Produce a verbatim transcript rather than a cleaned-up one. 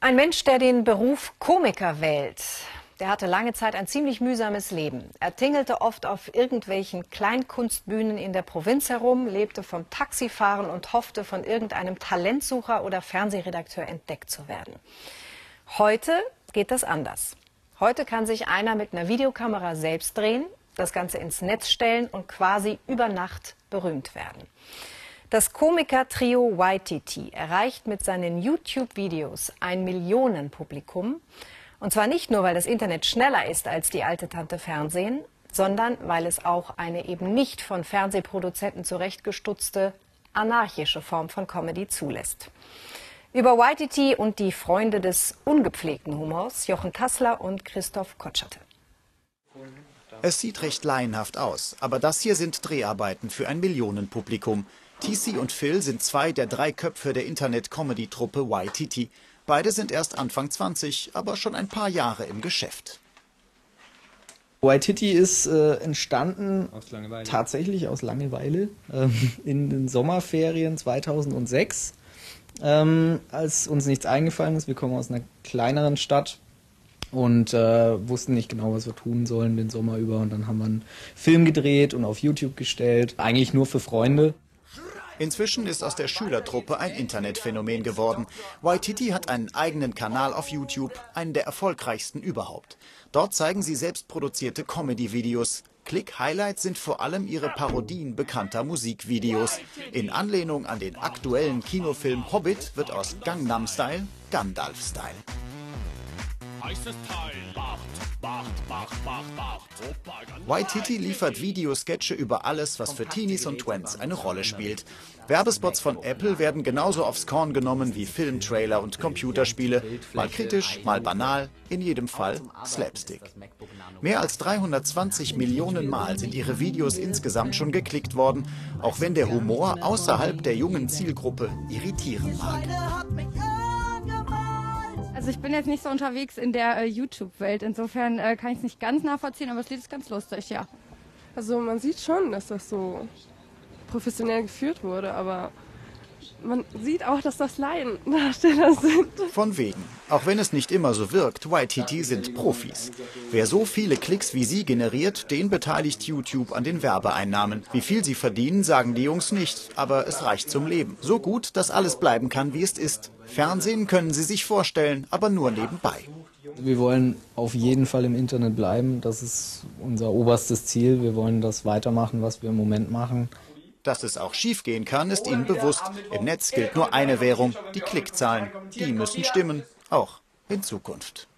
Ein Mensch, der den Beruf Komiker wählt, der hatte lange Zeit ein ziemlich mühsames Leben. Er tingelte oft auf irgendwelchen Kleinkunstbühnen in der Provinz herum, lebte vom Taxifahren und hoffte, von irgendeinem Talentsucher oder Fernsehredakteur entdeckt zu werden. Heute geht das anders. Heute kann sich einer mit einer Videokamera selbst drehen, das Ganze ins Netz stellen und quasi über Nacht berühmt werden. Das Komiker-Trio Waititi erreicht mit seinen YouTube-Videos ein Millionenpublikum. Und zwar nicht nur, weil das Internet schneller ist als die alte Tante Fernsehen, sondern weil es auch eine eben nicht von Fernsehproduzenten zurechtgestutzte, anarchische Form von Comedy zulässt. Über Waititi und die Freunde des ungepflegten Humors, Jochen Tassler und Christoph Kotscherte. Es sieht recht laienhaft aus, aber das hier sind Dreharbeiten für ein Millionenpublikum. T C und Phil sind zwei der drei Köpfe der Internet-Comedy-Truppe Waititi. Beide sind erst Anfang zwanzig, aber schon ein paar Jahre im Geschäft. Waititi ist äh, entstanden aus tatsächlich aus Langeweile ähm, in den Sommerferien zweitausendsechs, ähm, als uns nichts eingefallen ist. Wir kommen aus einer kleineren Stadt und äh, wussten nicht genau, was wir tun sollen den Sommer über. Und dann haben wir einen Film gedreht und auf YouTube gestellt, eigentlich nur für Freunde. Inzwischen ist aus der Schülertruppe ein Internetphänomen geworden. Waititi hat einen eigenen Kanal auf YouTube, einen der erfolgreichsten überhaupt. Dort zeigen sie selbst produzierte Comedy-Videos. Click-Highlights sind vor allem ihre Parodien bekannter Musikvideos. In Anlehnung an den aktuellen Kinofilm Hobbit wird aus Gangnam Style Gandalf Style. Waititi liefert Videosketche über alles, was für Teenies und Twents eine Rolle spielt. Werbespots von Apple werden genauso aufs Korn genommen wie Filmtrailer und Computerspiele. Mal kritisch, mal banal, in jedem Fall Slapstick. Mehr als dreihundertzwanzig Millionen Mal sind ihre Videos insgesamt schon geklickt worden, auch wenn der Humor außerhalb der jungen Zielgruppe irritieren mag. Also ich bin jetzt nicht so unterwegs in der äh, YouTube-Welt, insofern äh, kann ich es nicht ganz nachvollziehen, aber das Lied ist ganz lustig, ja. Also man sieht schon, dass das so professionell geführt wurde, aber man sieht auch, dass das Laiendarsteller sind. Von wegen. Auch wenn es nicht immer so wirkt, Waititi sind Profis. Wer so viele Klicks wie sie generiert, den beteiligt YouTube an den Werbeeinnahmen. Wie viel sie verdienen, sagen die Jungs nicht, aber es reicht zum Leben. So gut, dass alles bleiben kann, wie es ist. Fernsehen können sie sich vorstellen, aber nur nebenbei. Wir wollen auf jeden Fall im Internet bleiben, das ist unser oberstes Ziel. Wir wollen das weitermachen, was wir im Moment machen. Dass es auch schief gehen kann, ist ihnen bewusst. Im Netz gilt nur eine Währung, die Klickzahlen. Die müssen stimmen, auch in Zukunft.